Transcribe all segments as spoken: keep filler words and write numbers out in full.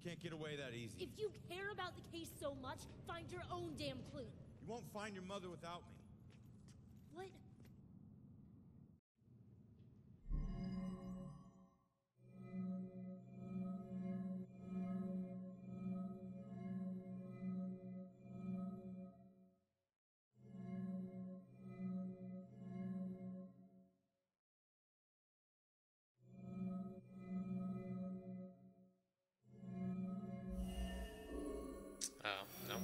Can't get away that easy. If you care about the case so much, find your own damn clue. You won't find your mother without me. What? Oh, no.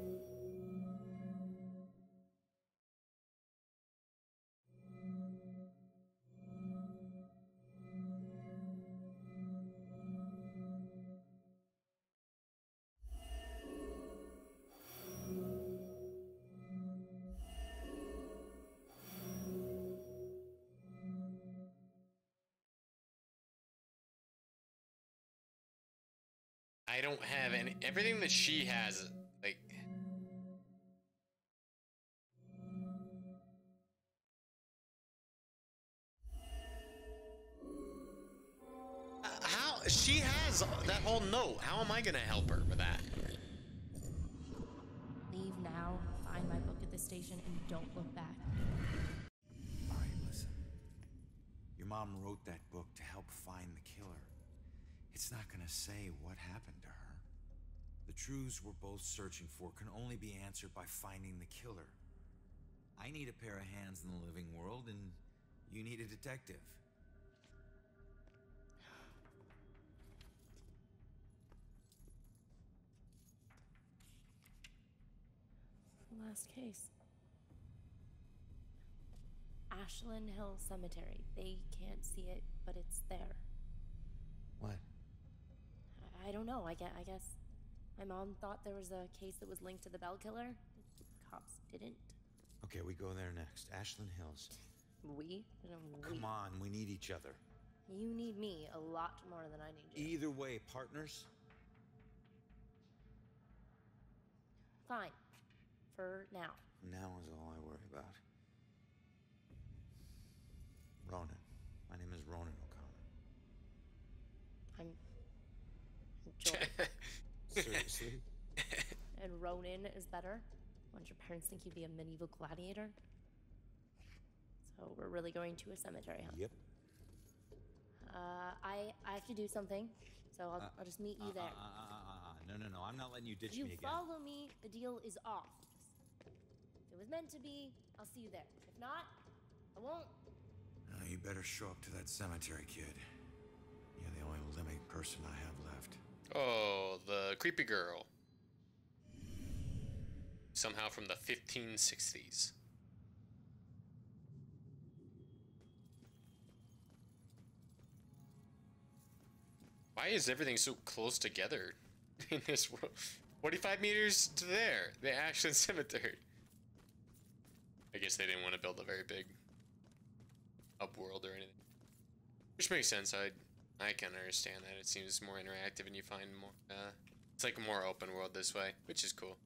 I don't have any. Everything that she has, like. Uh, how? She has that whole note. How am I gonna help her with that? Leave now, find my book at the station, and don't look back. All right, listen. Your mom wrote that book to help find the killer. It's not gonna say what happened to her. The truths we're both searching for can only be answered by finding the killer. I need a pair of hands in the living world, and you need a detective. Last case. Ashland Hill Cemetery. They can't see it, but it's there. What? I, I don't know. I guess, I guess my mom thought there was a case that was linked to the Bell Killer. The cops didn't. Okay, we go there next. Ashland Hills. We? No, we. Come on, we need each other. You need me a lot more than I need you. Either way, partners. Fine. For now. Now is all I worry about. Ronan. My name is Ronan O'Connor. I'm... I'm Joel. Seriously? And Ronan is better? Why don't your parents think you'd be a medieval gladiator? So we're really going to a cemetery, huh? Yep. Uh, I, I have to do something, so I'll, Uh, I'll just meet you uh, there. Uh, uh, uh, uh, uh. No, no, no. I'm not letting you ditch You me again. follow me, the deal is off. If it was meant to be, I'll see you there. If not, I won't. Uh, you better show up to that cemetery, kid. You're the only living person I have left. Oh, the creepy girl. Somehow from the fifteen sixties. Why is everything so close together in this world? forty-five meters to there, the Ashland Cemetery. I guess they didn't want to build a very big upworld or anything. Which makes sense. I I can understand that. It seems more interactive and you find more, uh, it's like a more open world this way, which is cool.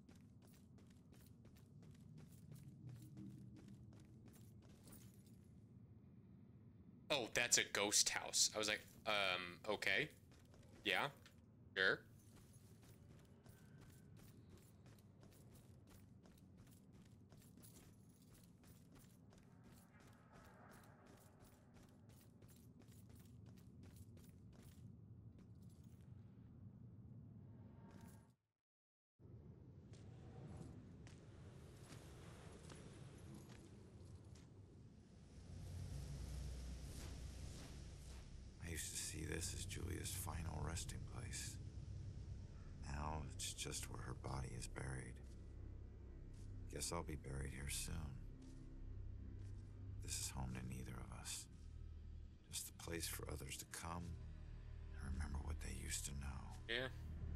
Oh, that's a ghost house. I was like, um, okay. Yeah, sure. I used to see this as Julia's final resting place. Now it's just where her body is buried. Guess I'll be buried here soon. This is home to neither of us. Just a place for others to come and remember what they used to know. Yeah.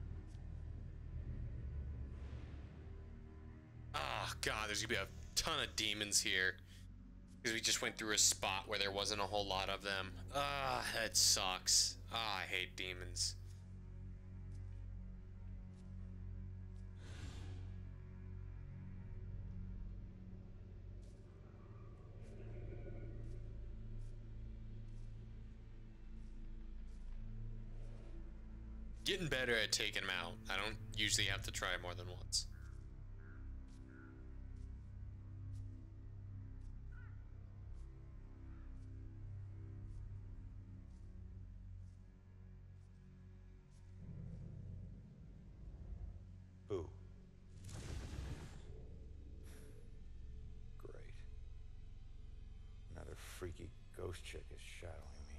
Oh god, there's gonna be a ton of demons here. Because we just went through a spot where there wasn't a whole lot of them. Ah, that sucks. Ah, I hate demons. getting better at taking them out. I don't usually have to try more than once. Who? Great. Another freaky ghost chick is shadowing me.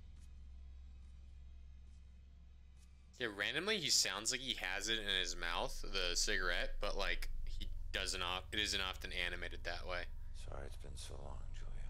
Yeah, randomly he sounds like he has it in his mouth, the cigarette, but like he doesn't off it isn't often animated that way. Sorry it's been so long, Julia.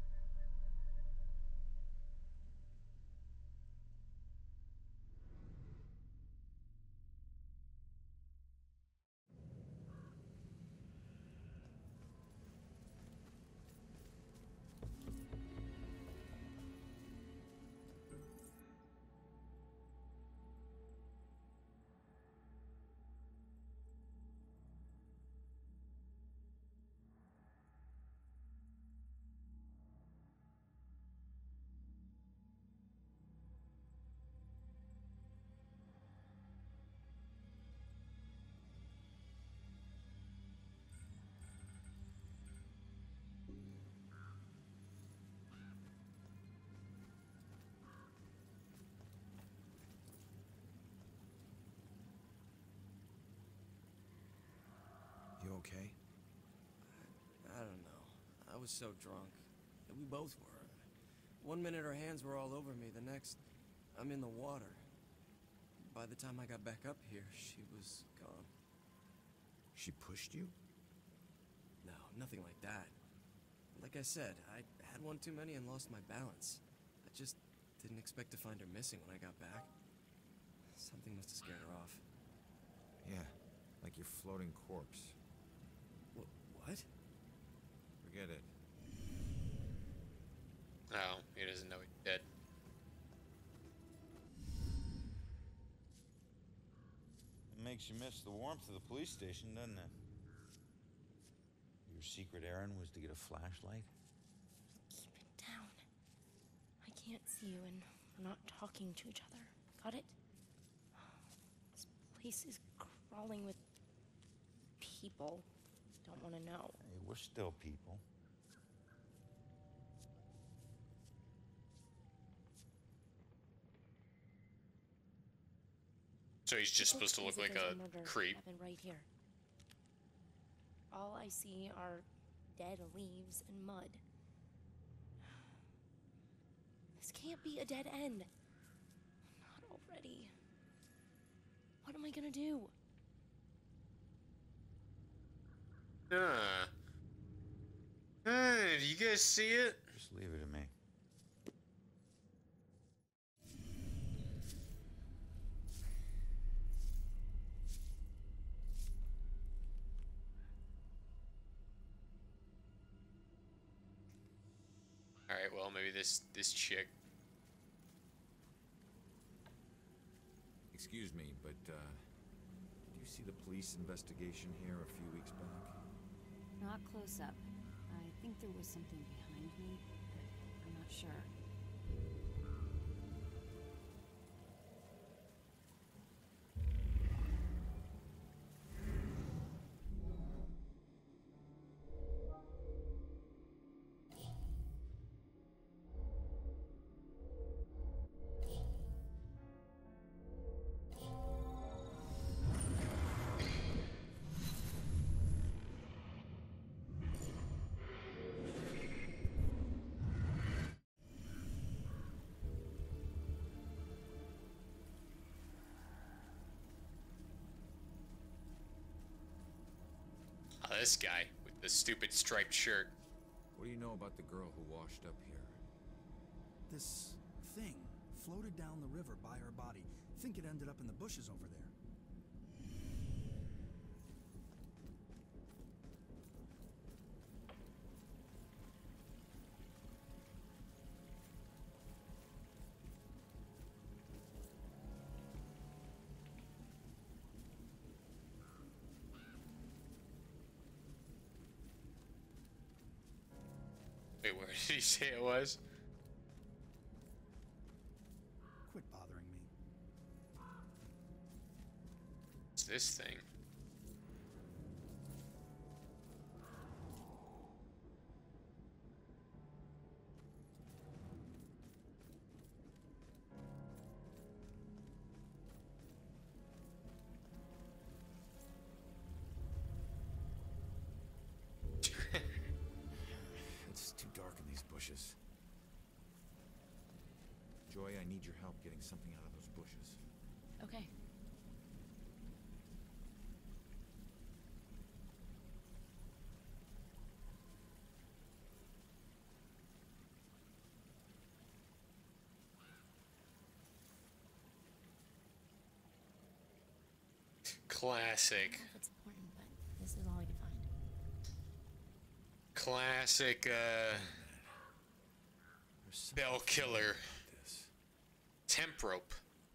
You okay? I don't know. I was so drunk. We both were. One minute her hands were all over me, the next, I'm in the water. By the time I got back up here, she was gone. She pushed you? No, nothing like that. Like I said, I had one too many and lost my balance. I just didn't expect to find her missing when I got back. Something must have scared her off. Yeah, like your floating corpse. Wh what? Forget it. Oh, he doesn't know he's dead. It makes you miss the warmth of the police station, doesn't it? Your secret errand was to get a flashlight? Keep it down. I can't see you and we're not talking to each other. Got it? This place is crawling with people. Don't want to know. Hey, we're still people. So he's just It looks supposed to look as if like there's a murder creep. happened right here. All I see are dead leaves and mud. This can't be a dead end. Not already. What am I gonna do? Uh. Uh, do you guys see it? Just leave it to me. All right, well maybe this this chick. Excuse me, but, uh, did you see the police investigation here a few weeks back? Not close up. I think there was something behind me, but I'm not sure. Oh, this guy with the stupid striped shirt. What do you know about the girl who washed up here? This thing floated down the river by her body. Think it ended up in the bushes over there. Wait, where did he say it was? Quit bothering me. this thing? It's too dark in these bushes. Joy, I need your help getting something out of those bushes. Okay. Classic. That's important, but this is all I could find. Classic, uh... There's something bell killer. about this. Temp rope.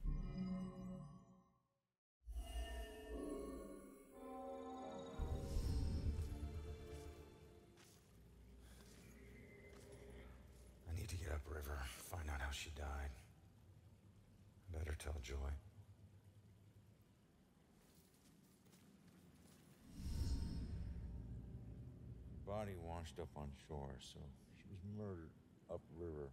I need to get upriver, find out how she died. I better tell Joy. Body washed up on shore, so she was murdered upriver.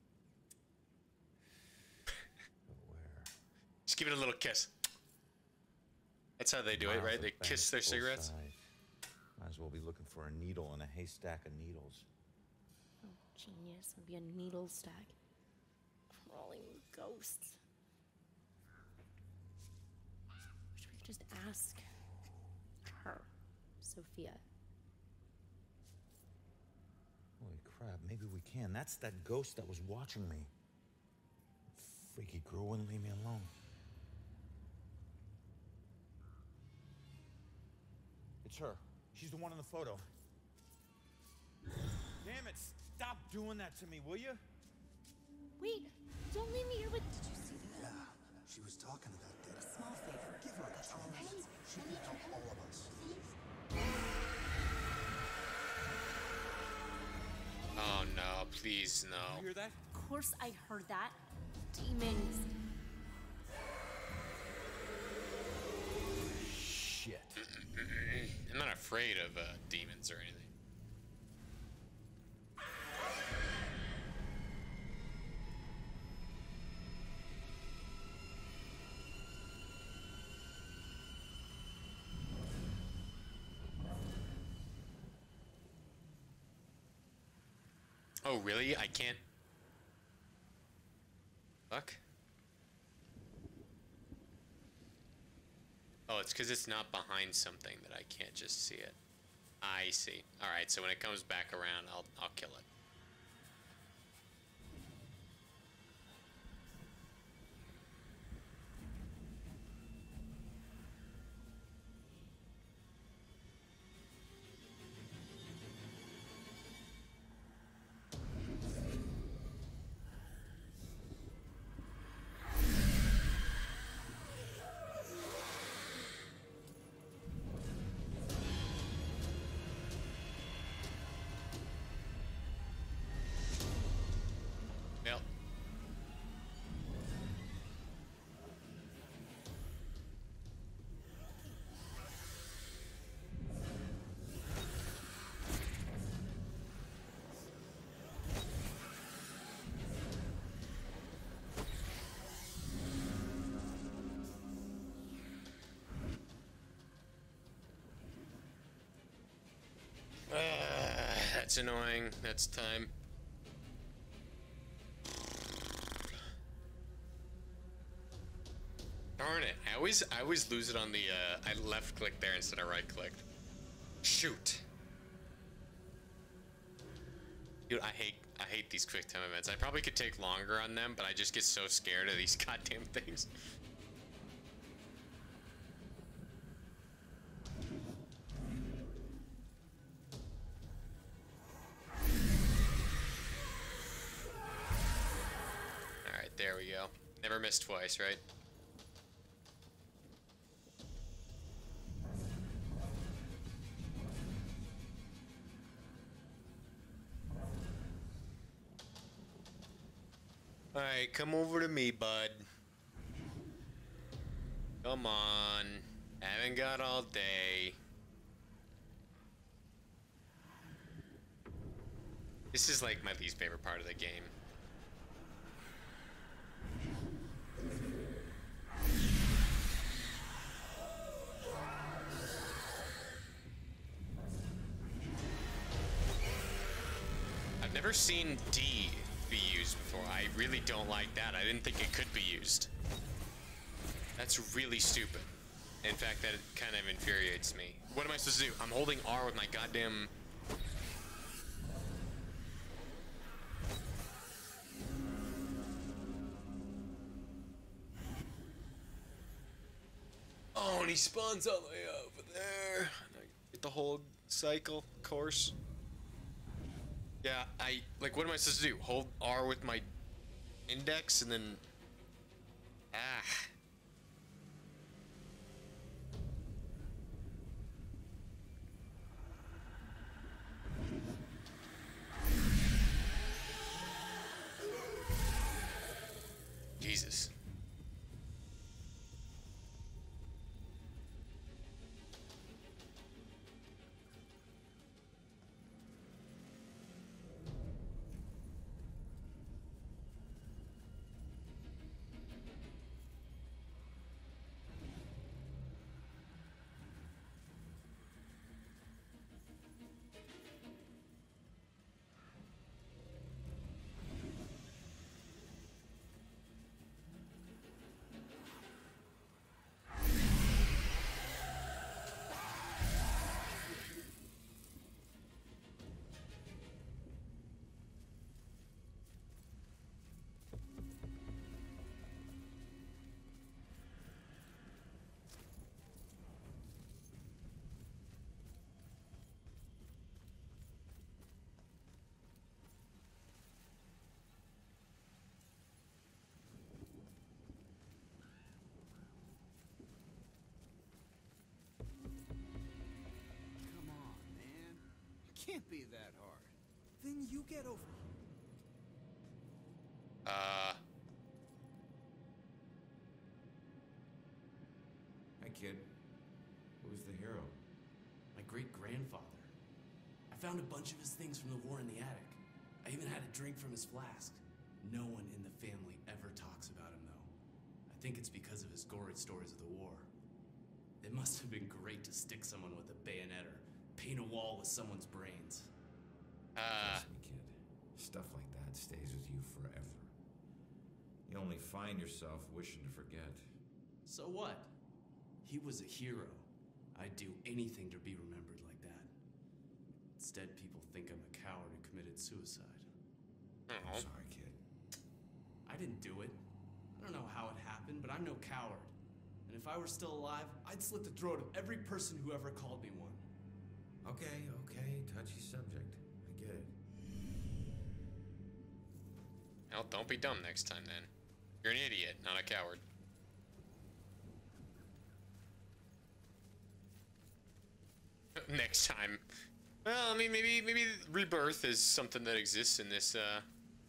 But where? Just give it a little kiss. That's how they do it, Miles right? of They kiss their banks, both cigarettes. sides. Might as well be looking for a needle in a haystack of needles. Oh, genius. It'd be a needle stack. Crawling with ghosts. Wish we could just ask her, Sophia. Holy crap, maybe we can. That's that ghost that was watching me. Freaky girl wouldn't leave me alone. It's her. She's the one in the photo. Damn it, stop doing that to me, will you? Wait, don't leave me here with. Did you see that? Yeah, she was talking to that dead. A small favor. Give her a chance. She can help all of us. Oh no, please You no. hear that? Of course I heard that. Demons. Shit. I'm not afraid of uh, demons or anything. Oh, really? I can't... Fuck. Oh, it's because it's not behind something that I can't just see it. I see. Alright, so when it comes back around, I'll, I'll kill it. Yep. Uh, that's annoying. That's time. Darn it. I always I always lose it on the uh I left click there instead of right clicked. Shoot. Dude, I hate I hate these quick time events. I probably could take longer on them, but I just get so scared of these goddamn things. Alright, there we go. Never miss twice, right? Alright, come over to me, bud. Come on. Haven't got all day. This is like my least favorite part of the game. I've never seen D be used before. I really don't like that. I didn't think it could be used. That's really stupid. In fact, that kind of infuriates me. What am I supposed to do? I'm holding R with my goddamn... Oh, and he spawns all the way over there. Get the whole cycle course. Yeah, I... Like, what am I supposed to do? Hold R with my index and then... Ah... Jesus. Can't be that hard. Then you get over here. Uh... Hi, kid. Who's the hero? My great-grandfather. I found a bunch of his things from the war in the attic. I even had a drink from his flask. No one in the family ever talks about him, though. I think it's because of his gory stories of the war. It must have been great to stick someone with a bayonet or paint a wall with someone's brains. Uh... Trust me, kid. Stuff like that stays with you forever. You only find yourself wishing to forget. So what? He was a hero. I'd do anything to be remembered like that. Instead, people think I'm a coward who committed suicide. Oh. I'm sorry, kid. I didn't do it. I don't know how it happened, but I'm no coward. And if I were still alive, I'd slit the throat of every person who ever called me one. Okay, okay, touchy subject. I get it. Well, don't be dumb next time, then. You're an idiot, not a coward. Next time. Well, I mean, maybe maybe rebirth is something that exists in this, uh...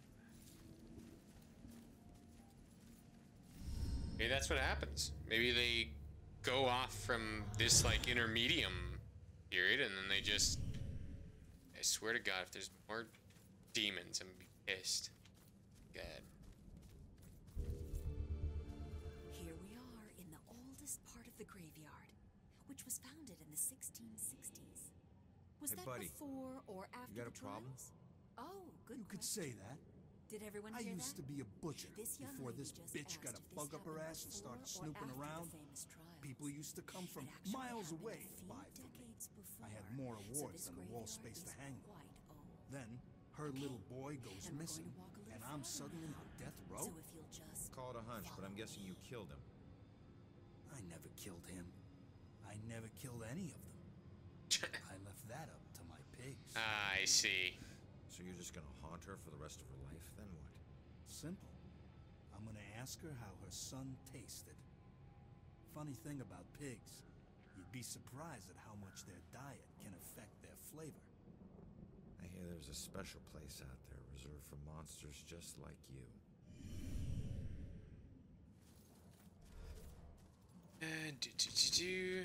Maybe that's what happens. Maybe they go off from this, like, intermedium period, and then they just... I swear to God, if there's more demons, I'm gonna be pissed. God. Here we are in the oldest part of the graveyard, which was founded in the sixteen sixties. Was Hey, that buddy. before or after got a the problem? trials? Oh, good You could question. say that. Did everyone I hear used that? to be a butcher This young before lady this just bitch got asked a if this bug up her happened ass and before started or snooping after the around. famous trials. People used to come from It actually miles happened away a to few buy from me. decades before. I had more So awards this than the wall graveyard space to is hang them. quite old. Then her Okay, little boy goes then we're going missing, to walk a little and I'm farther suddenly now. on death row. So if you'll just Call it a hunch, but I'm follow guessing you me. killed him. I never killed him. I never killed any of them. I left that up to my pigs. I see. So you're just gonna haunt her for the rest of her life? Then what? Simple. I'm gonna ask her how her son tasted. Funny thing about pigs, you'd be surprised at how much their diet can affect their flavor. I hear there's a special place out there reserved for monsters just like you. Uh, do, do, do, do.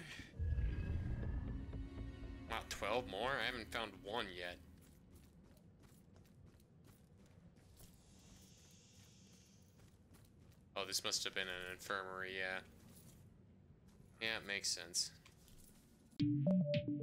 Wow, twelve more? I haven't found one yet. Oh, this must have been an infirmary, yeah. Yeah, it makes sense.